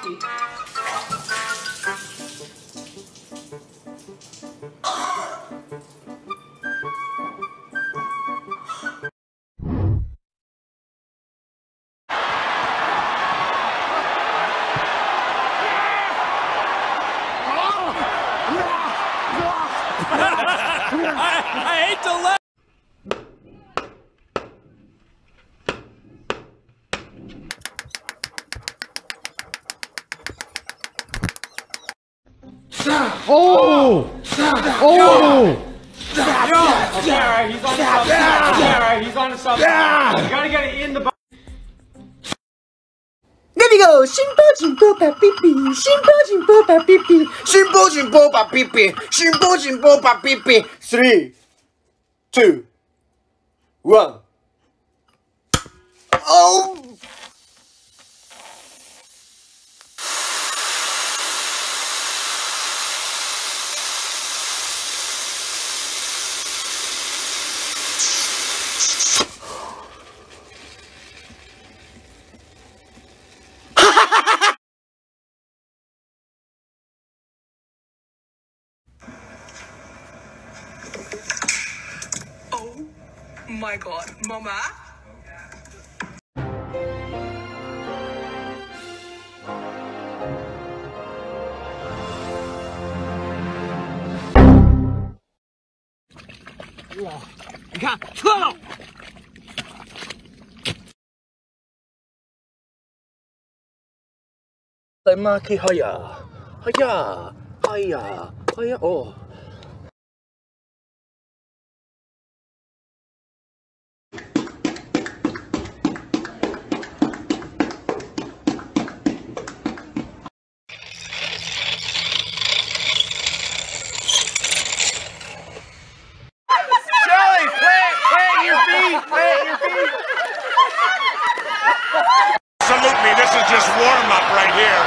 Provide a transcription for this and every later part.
Mikey. I hate to laugh. Oh! Oh! Okay, alright, he's on to something. Okay, alright, he's on to something. You gotta get it in the box. There we go! Shimbo jimbo pa pipi, shimbo jimbo pa pipi, shimbo jimbo pa pipi, shimbo jimbo pa pipi. 3, 2, 1. Oh! Oh my god, Mama? Maki haya, haya, haya, haya. Oh. Absolutely, this is just warm-up right here.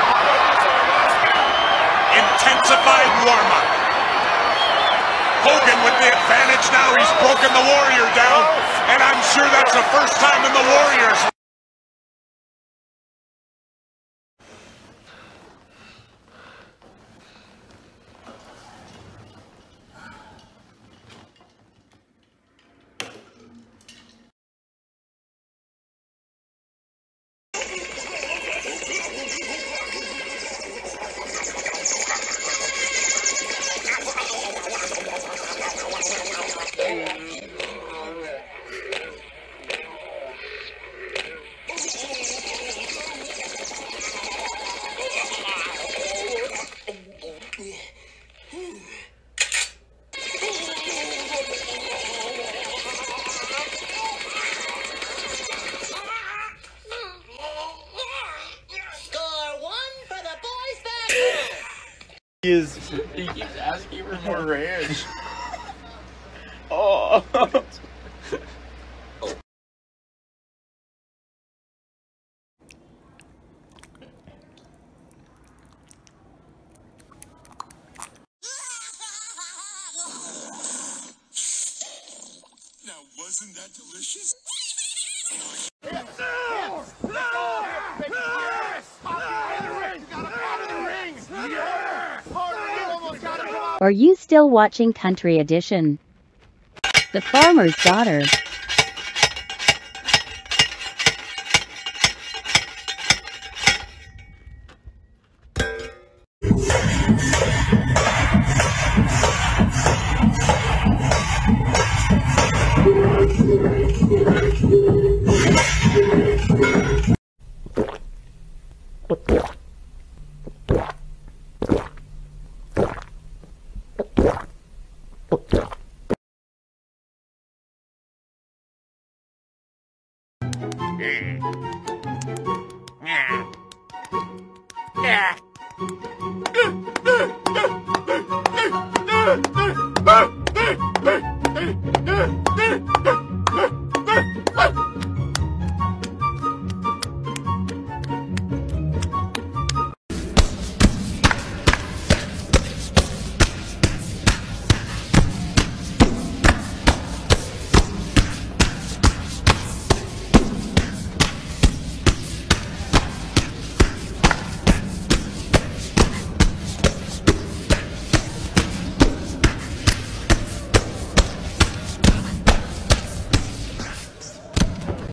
Intensified warm-up. Hogan with the advantage now. He's broken the Warrior down, and I'm sure that's the first time in the Warriors. He keeps asking for more ranch. Oh. Now, wasn't that delicious? Are you still watching Country Edition? The Farmer's Daughter. Yeah.